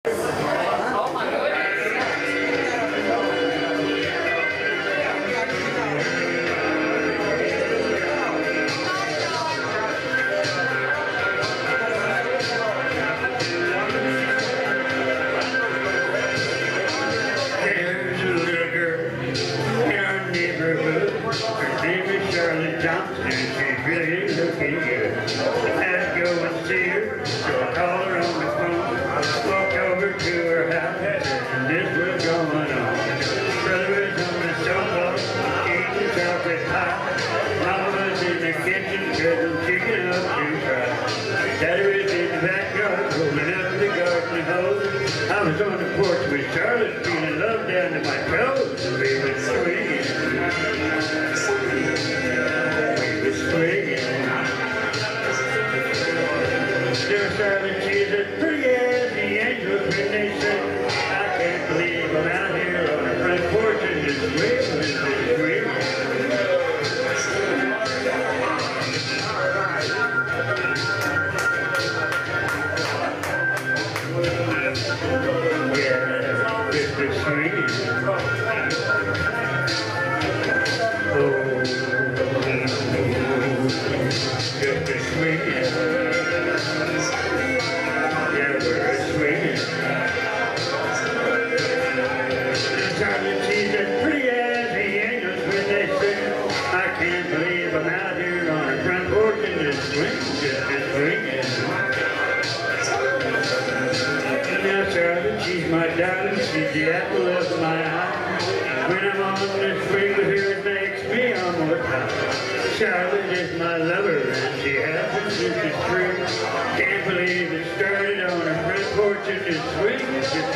I was on the porch with Charlotte, feeling love down to my toes, and we were swinging. We were swinging. There Charlotte, she's as pretty as the angels when they say, I can't believe I'm out here on the front porch and just swinging. She's my darling, she's the apple of my eye. When I'm on the swing with her, it makes me almost high. Charlotte is my lover, and she has been since the spring. Can't believe it started on her front porch in the swing.